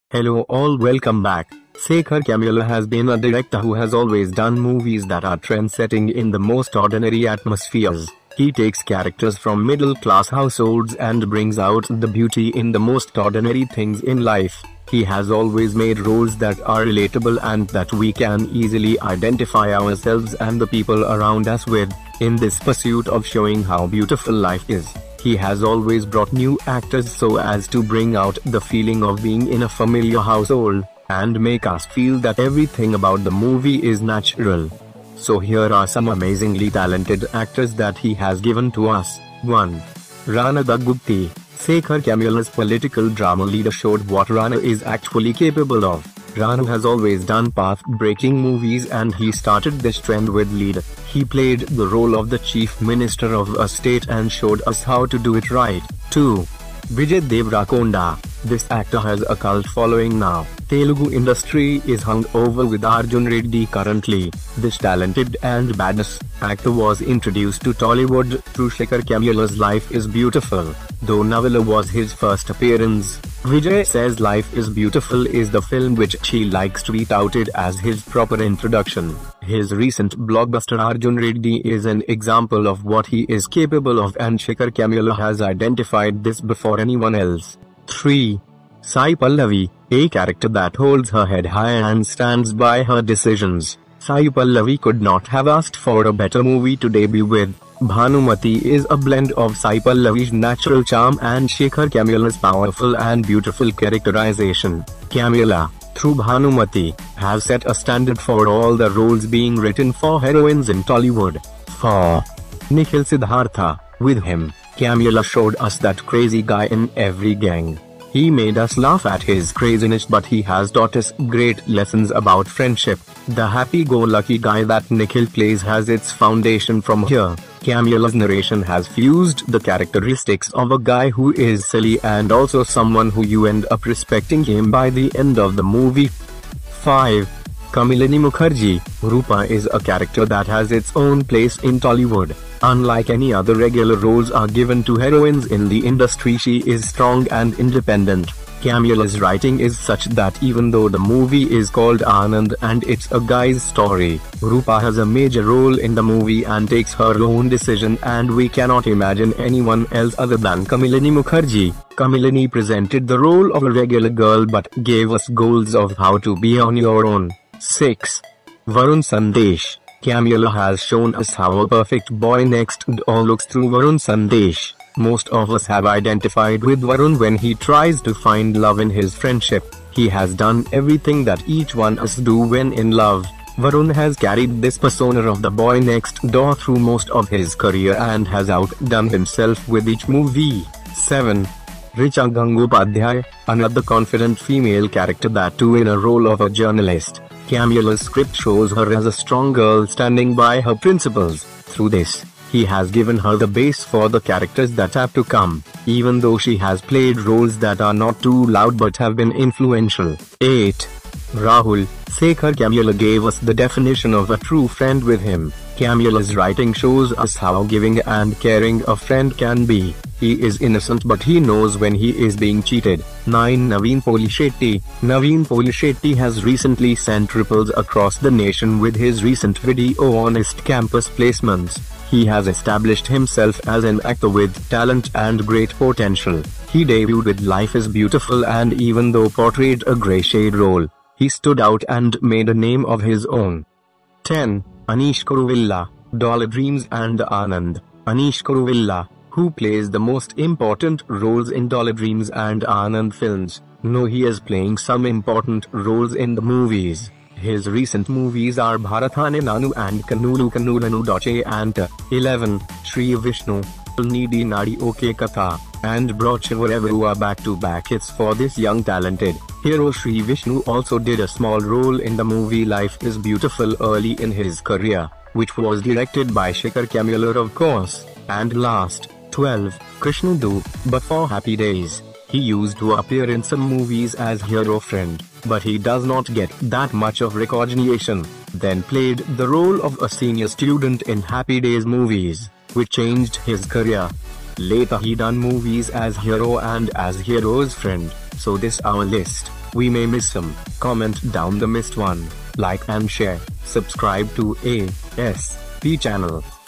Hello all, welcome back. Shekhar Kamula has been a director who has always done movies that are trend-setting in the most ordinary atmospheres. He takes characters from middle-class households and brings out the beauty in the most ordinary things in life. He has always made roles that are relatable and that we can easily identify ourselves and the people around us with, in this pursuit of showing how beautiful life is. He has always brought new actors so as to bring out the feeling of being in a familiar household, and make us feel that everything about the movie is natural. So here are some amazingly talented actors that he has given to us. 1. Rana Daggubati. Shekhar Kamula's political drama leader showed what Rana is actually capable of. Rana has always done path-breaking movies and he started this trend with Lead. He played the role of the chief minister of a state and showed us how to do it right. 2. Vijay Deverakonda. This actor has a cult following now. Telugu industry is hung over with Arjun Reddy currently. This talented and badass actor was introduced to Tollywood through Shekhar Kamula's Life is Beautiful. Though Navila was his first appearance, Vijay says Life is Beautiful is the film which he likes to be touted as his proper introduction. His recent blockbuster Arjun Reddy is an example of what he is capable of, and Shekhar Kamula has identified this before anyone else. 3. Sai Pallavi, a character that holds her head high and stands by her decisions. Sai Pallavi could not have asked for a better movie to debut with. Bhanumati is a blend of Sai Pallavi's natural charm and Shekhar Kamula's powerful and beautiful characterization. Kamula, through Bhanumati, has set a standard for all the roles being written for heroines in Tollywood. 4. Nikhil Siddhartha. With him, Kamula showed us that crazy guy in every gang. He made us laugh at his craziness, but he has taught us great lessons about friendship. The happy-go-lucky guy that Nikhil plays has its foundation from here. Kamula's narration has fused the characteristics of a guy who is silly and also someone who you end up respecting him by the end of the movie. 5. Kamilini Mukherjee. Rupa is a character that has its own place in Tollywood. Unlike any other regular roles are given to heroines in the industry, she is strong and independent. Kamula's writing is such that even though the movie is called Anand and it's a guy's story, Rupa has a major role in the movie and takes her own decision, and we cannot imagine anyone else other than Kamilini Mukherjee. Kamilini presented the role of a regular girl but gave us goals of how to be on your own. 6. Varun Sandesh. Kamula has shown us how a perfect boy next door looks through Varun Sandesh. Most of us have identified with Varun when he tries to find love in his friendship. He has done everything that each one of us do when in love. Varun has carried this persona of the boy next door through most of his career and has outdone himself with each movie. 7. Richa Gangopadhyay, another confident female character, that too in a role of a journalist. Kamula's script shows her as a strong girl standing by her principles. Through this, he has given her the base for the characters that have to come, even though she has played roles that are not too loud but have been influential. 8. Rahul. Shekhar Kamula gave us the definition of a true friend with him. Kamula's writing shows us how giving and caring a friend can be. He is innocent but he knows when he is being cheated. 9. Naveen Polishetty. Naveen Polishetty has recently sent ripples across the nation with his recent video Honest Campus Placements. He has established himself as an actor with talent and great potential. He debuted with Life is Beautiful, and even though portrayed a grey shade role, he stood out and made a name of his own. 10. Anish Kuruvilla. Dollar Dreams and Anand. Anish Kuruvilla, who plays the most important roles in Dollar Dreams and Anand films, know he is playing some important roles in the movies. His recent movies are Bharathane Nanu and Kannulu Kannulanu Doche and 11. Sri Vishnu. Needi Nadi OK Katha and Brochevurevuru are back-to-back hits for this young talented hero. Sri Vishnu also did a small role in the movie Life is Beautiful early in his career, which was directed by Shekhar Kamula of course. And last, 12. Krishnadu. But for Happy Days, he used to appear in some movies as hero friend, but he does not get that much of recognition. Then played the role of a senior student in Happy Days movies, which changed his career. Later he done movies as hero and as hero's friend. So this our list. we may miss some. Comment down the missed one, like and share, subscribe to ASP channel.